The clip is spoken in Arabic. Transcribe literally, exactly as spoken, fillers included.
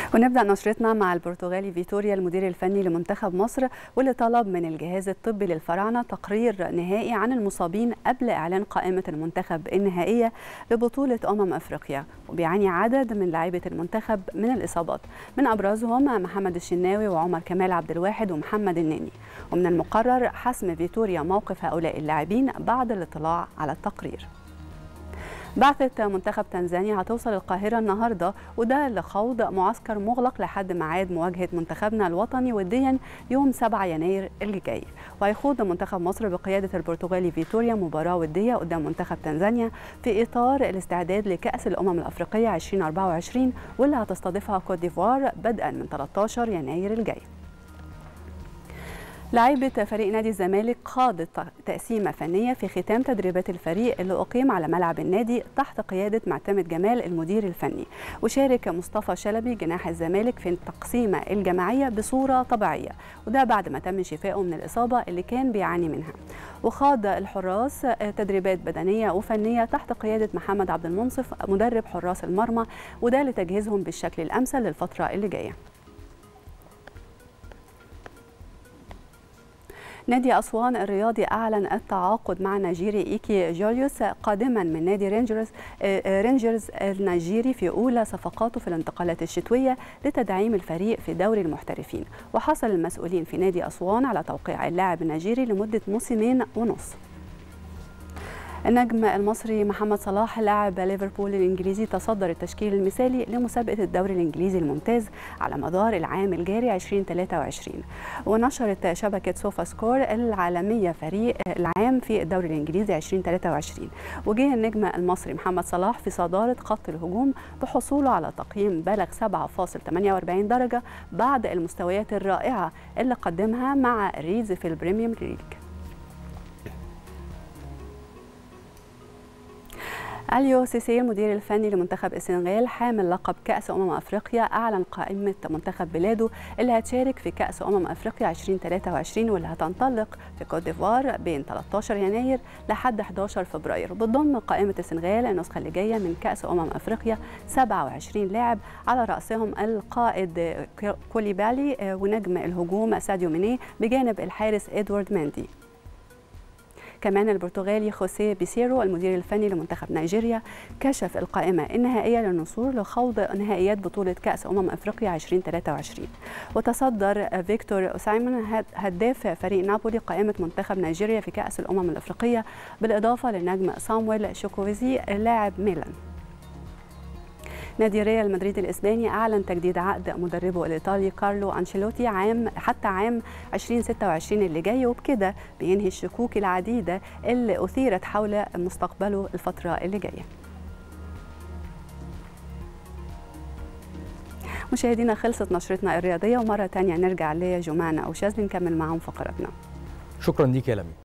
ونبدأ نشرتنا مع البرتغالي فيتوريا المدير الفني لمنتخب مصر، واللي طلب من الجهاز الطبي للفراعنة تقرير نهائي عن المصابين قبل إعلان قائمة المنتخب النهائية لبطولة أمم أفريقيا. وبيعاني عدد من لاعيبة المنتخب من الإصابات، من أبرزهم محمد الشناوي وعمر كمال عبد الواحد ومحمد النني، ومن المقرر حسم فيتوريا موقف هؤلاء اللاعبين بعد الاطلاع على التقرير. بعثة منتخب تنزانيا هتوصل القاهرة النهاردة، وده لخوض معسكر مغلق لحد ميعاد مواجهة منتخبنا الوطني وديا يوم سبعة يناير اللي جاي. وهيخوض منتخب مصر بقيادة البرتغالي فيتوريا مباراة ودية قدام منتخب تنزانيا في إطار الاستعداد لكأس الأمم الأفريقية ألفين وأربعة وعشرين، واللي هتستضيفها كوت ديفوار بدءا من ثلاثة عشر يناير الجاي. لاعيبة فريق نادي الزمالك خاضت تقسيمة فنية في ختام تدريبات الفريق اللي أقيم على ملعب النادي تحت قيادة معتمد جمال المدير الفني. وشارك مصطفى شلبي جناح الزمالك في التقسيمة الجماعية بصورة طبيعية، وده بعد ما تم شفائه من الإصابة اللي كان بيعاني منها. وخاض الحراس تدريبات بدنية وفنية تحت قيادة محمد عبد المنصف مدرب حراس المرمى، وده لتجهيزهم بالشكل الأمثل للفترة اللي جاية. نادي أسوان الرياضي أعلن التعاقد مع نيجيري إيكي جوليوس قادما من نادي رينجرز رينجرز النيجيري في أولى صفقاته في الانتقالات الشتوية لتدعيم الفريق في دوري المحترفين. وحصل المسؤولين في نادي أسوان على توقيع اللاعب النيجيري لمدة موسمين ونصف. النجم المصري محمد صلاح لاعب ليفربول الإنجليزي تصدر التشكيل المثالي لمسابقة الدوري الإنجليزي الممتاز على مدار العام الجاري ألفين وثلاثة وعشرين. ونشرت شبكة سوفا سكور العالمية فريق العام في الدوري الإنجليزي ألفين وثلاثة وعشرين، وجه النجم المصري محمد صلاح في صدارة خط الهجوم بحصوله على تقييم بلغ سبعة فاصلة ثمانية وأربعين درجة بعد المستويات الرائعة اللي قدمها مع ريدز في البريميوم ليج. أليو سيسي المدير الفني لمنتخب السنغال حامل لقب كأس أمم أفريقيا أعلن قائمة منتخب بلاده اللي هتشارك في كأس أمم أفريقيا ألفين وثلاثة وعشرين، واللي هتنطلق في كوت ديفوار بين ثلاثة عشر يناير لحد أحد عشر فبراير. بتضم قائمة السنغال النسخة اللي جاية من كأس أمم أفريقيا سبعة وعشرين لاعب، على رأسهم القائد كوليبالي ونجم الهجوم ساديو ماني بجانب الحارس إدوارد ماندي. كمان البرتغالي خوسيه بيسيرو المدير الفني لمنتخب نيجيريا كشف القائمة النهائية للنصور لخوض نهائيات بطولة كأس أمم أفريقيا ألفين وثلاثة وعشرين. وتصدر فيكتور أوسايمون هداف فريق نابولي قائمة منتخب نيجيريا في كأس الأمم الأفريقية، بالإضافة للنجم صامويل شوكوفيزي لاعب ميلان. نادي ريال مدريد الإسباني أعلن تجديد عقد مدربه الإيطالي كارلو أنشيلوتي عام حتى عام ألفين وستة وعشرين اللي جاي، وبكده بينهي الشكوك العديدة اللي أثيرت حول مستقبله الفترة اللي جاية. مشاهدينا، خلصت نشرتنا الرياضية، ومرة تانية نرجع لجمانة أو شاذلي نكمل معهم فقراتنا. شكرا ليك يا لمي.